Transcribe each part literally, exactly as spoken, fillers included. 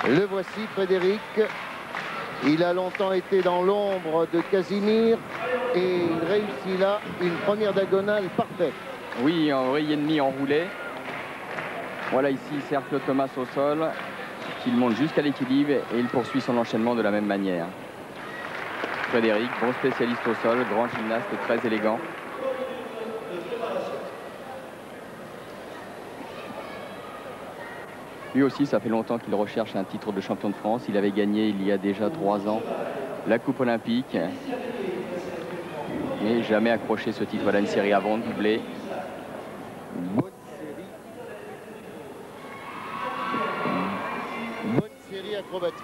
Le voici, Frédéric. Il a longtemps été dans l'ombre de Casimir et il réussit là une première diagonale parfaite. Oui, en vrille et demi enroulé. Voilà ici cercle Thomas au sol, qu'il monte jusqu'à l'équilibre et il poursuit son enchaînement de la même manière. Frédéric, bon spécialiste au sol, grand gymnaste, très élégant. Lui aussi, ça fait longtemps qu'il recherche un titre de champion de France. Il avait gagné il y a déjà trois ans la Coupe olympique, mais jamais accroché ce titre. Voilà une série avant, doublé. Bonne série. Bonne série acrobatique.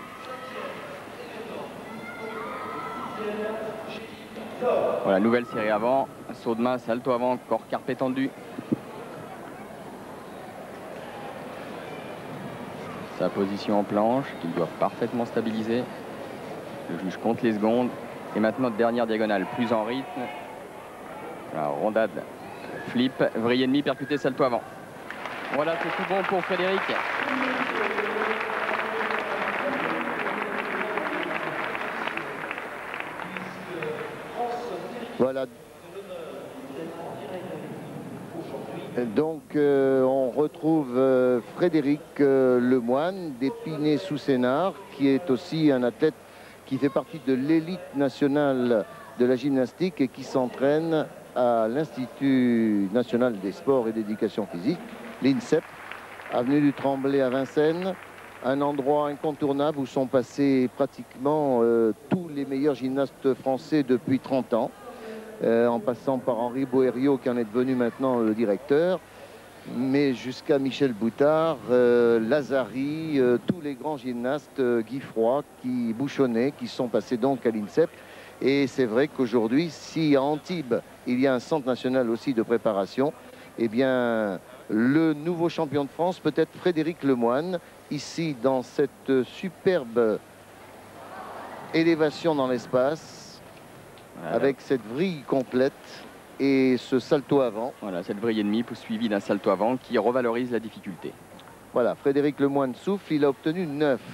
Voilà, nouvelle série avant, saut de main, salto avant, corps carpé tendu. Sa position en planche, qu'il doit parfaitement stabiliser. Le juge compte les secondes. Et maintenant, dernière diagonale, plus en rythme. Voilà, rondade, flip, vrille et demi, percuté, salto avant. Voilà, c'est tout bon pour Frédéric. Voilà. Donc euh, on retrouve euh, Frédéric euh, Lemoine d'Épinay-sous-Sénart, qui est aussi un athlète qui fait partie de l'élite nationale de la gymnastique et qui s'entraîne à l'Institut national des sports et d'éducation physique, l'INSEP, avenue du Tremblay à Vincennes, un endroit incontournable où sont passés pratiquement euh, tous les meilleurs gymnastes français depuis trente ans. Euh, en passant par Henri Boériot qui en est devenu maintenant le directeur, mais jusqu'à Michel Boutard, euh, Lazari, euh, tous les grands gymnastes, euh, Guy Froid, qui Bouchonnet, qui sont passés donc à l'INSEP. Et c'est vrai qu'aujourd'hui, si à Antibes, il y a un centre national aussi de préparation, eh bien, le nouveau champion de France peut être Frédéric Lemoine, ici dans cette superbe élévation dans l'espace, voilà, avec cette vrille complète et ce salto avant. Voilà, cette vrille et demi suivie d'un salto avant qui revalorise la difficulté. Voilà, Frédéric Lemoine souffle, il a obtenu neuf.